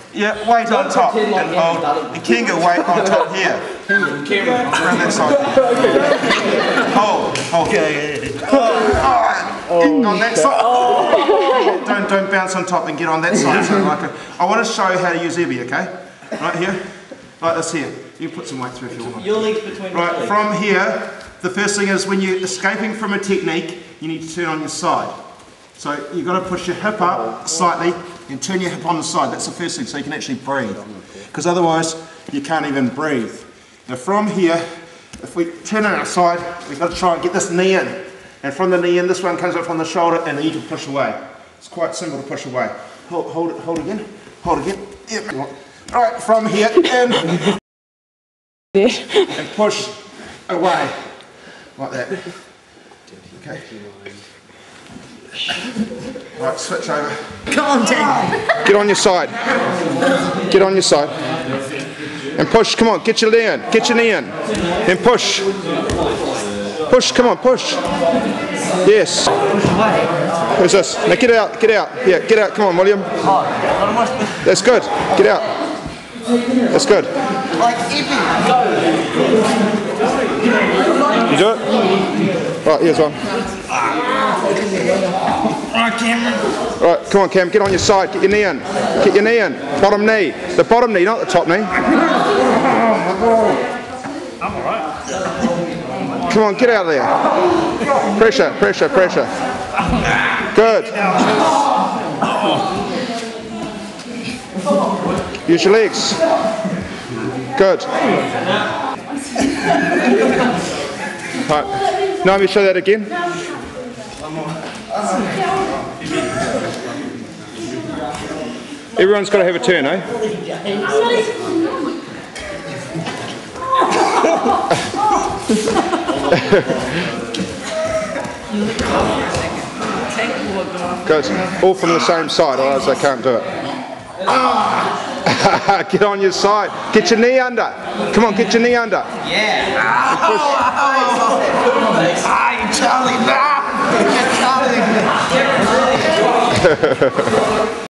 Yeah, weight on top and hold. You can get weight on top here. Around that side. Hold. On that side. Don't bounce on top and get on that side. So like I want to show how to use ebi, okay? Right here, like this here. You can put some weight through if you want. Your legs between right, legs. From here, the first thing is when you're escaping from a technique, you need to turn on your side. So you've got to push your hip up slightly and turn your hip on the side. That's the first thing, so you can actually breathe. Because otherwise, you can't even breathe. Now from here, if we turn on our side, we've got to try and get this knee in. And from the knee in, this one comes up from the shoulder, and then you can push away. It's quite simple to push away. Hold again. Yep. All right, from here, in. And push away. Like that. Okay. Right, switch over. Come on, Dang. Get on your side. Get on your side. And push, come on, get your knee in. Get your knee in. And push. Push, come on, push. Yes. Who's this? Now get out. Yeah, get out, come on, William. That's good. Get out. That's good. Like ebi. You do it? Right, here's one. Alright, Cameron. Right, come on, Cam, get on your side, get your knee in. Get your knee in. Bottom knee. The bottom knee, not the top knee. I'm alright. Come on, get out of there. Pressure. Good. Use your legs. Good. Right. Now let me show that again. Everyone's got to have a turn, eh? Good. All from the same side, otherwise I can't do it. Get on your side. Get your knee under. Come on, get your knee under. Yeah. Charlie, nah. Charlie.